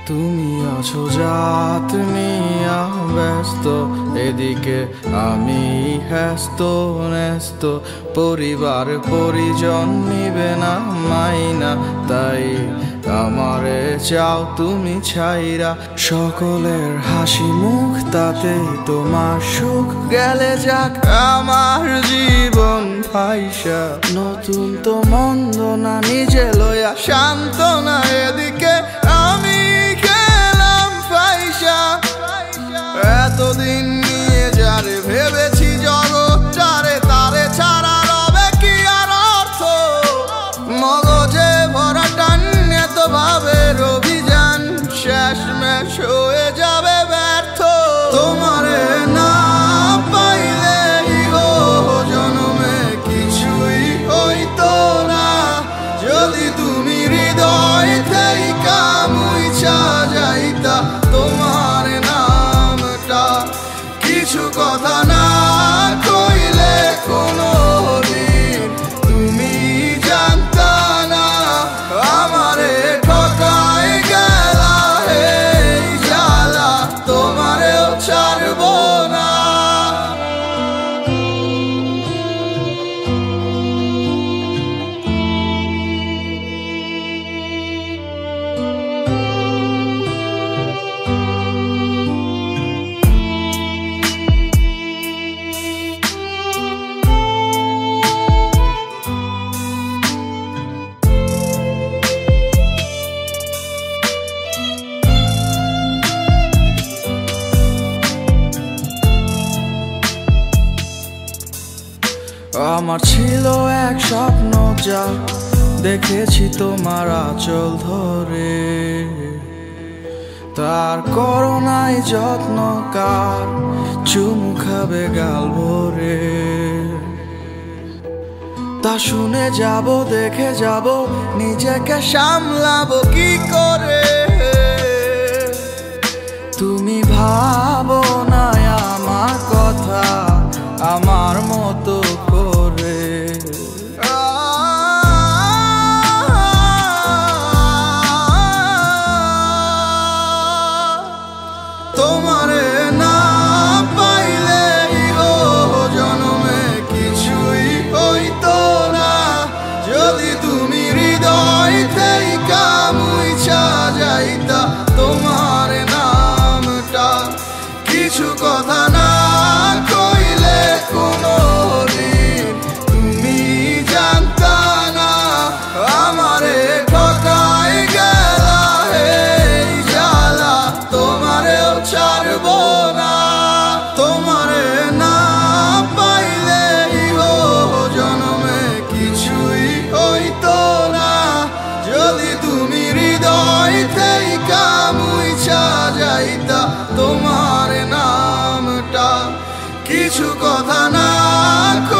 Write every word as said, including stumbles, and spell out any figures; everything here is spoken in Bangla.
তুমি আছো জাত নিয়া ব্যস্ত, এদিকে আমি হ্যাস্ত ন্যস্ত। পরিবার পরিজন নিবে না মাইনা, তাই আমারে চাও তুমি ছাইরা। সকলের হাসি মুখ তাতেই তোমার সুখ, গেলে যাক আমার জীবন ভাইসা। নতুন তো মন্দ না নিজে লইয়া শান্ত না, এদিকে আমি খেলাম ফাইসা। এতদিন নিয়ে যারে ভেবেছি জগৎটারে, তারে ছাড়া রবে কি আর অর্থ? মগজে ভরা টান্যে তো ভাবের অভিযান, শেষমেশ হয়ে যাবে ব্যর্থ। তোমারে না পাইলে ইহো জনমে কিছুই হইতো না, যদি তুমি হৃদয় থেইকা মুইছা যাইতা তোমার নামটা। কিছু কথা না কইলে কোনো দিন তুমি জানতা না, আমারে ঠকাই গেলা এই জ্বালা, তোমারেও ছাড়বো না। আমার ছিল এক স্বপ্ন, যা দেখেছি তোমার আঁচল ধরে। তার করোনাই যত্ন কার, চুমু খাবে গাল ভরে। তা শুনে যাব, দেখে যাব, নিজেকে সামলাবো কি করে? তুমি ভাবো না আমার কথা আমার মতো করে। তোমারে না পাইলে ইহো জনমে কিছুই হইতো না, যদি তুমি হৃদয় থেইকা মুইছা যাইতা তোমার নামটা। কিছু কথা না কইলে কোনো দিন তুমি জানতা না, আমারে ঠকাই গেলা এই জ্বালা, তোমারেও ছাড়বো না। তোমারে না পাইলে ইহো জনমে কিছুই হইতো না, যদি তুমি হৃদয় থেইকা মুইছা যাইতা তোমার নামটা। কিছু কথা না